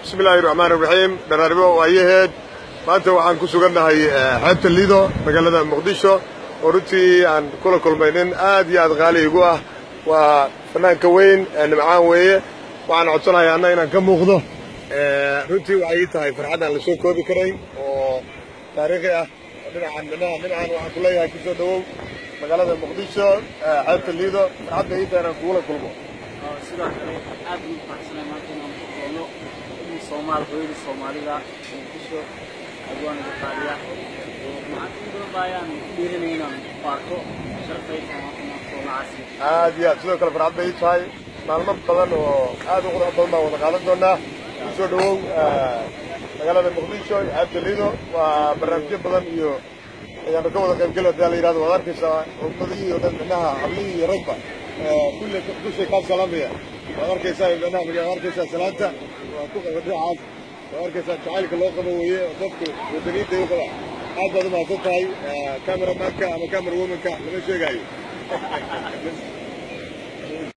بسم الله الرحمن الرحيم دراربه وايهد maanta waxaan ku sugannahay xeebta Lido magaalada Muqdisho oo runtii aan kula kulmaynin aad iyo aad qaali igu ah waa fanaanka weyn nimcaan weeye waxaan codsanayaa inaan ka muuqdo runtii waxay tahay farxad aan la soo koobi karayn oo taariikhi ah dhinacan waxaan ku leeyahay ku soo dhawow magaalada Muqdisho xeebta Lido farxadda ay tahay inaan kula kulmo sidoo kale aad u faraxsanahay maanta inaan ku kulmo Soomaalida Muqdisho أجوانا بالطالية ومعكم بالبايان ديرنا باركو شرفي كمان صوم عسل. يا سلوك الفرعات بيت هاي معلومات طبعا وهذا غرض ضمنا ونقالنا نشوفوا مقالة المقدسة عبد الليلو وبرنامج بدن يو يعني كم ذا كل ده اللي يراد وغير كذا وقضية ودنها عملية ربع كل شيء كان سلامية وغير كذا لنا وغير كذا سلامته وكل ده عاد وأركز تعالك الله قبوية وضبط ودنيت يقرأ هذا ما تطهي كاميرا مكة أما كاميرا ومكة لما شيء جاي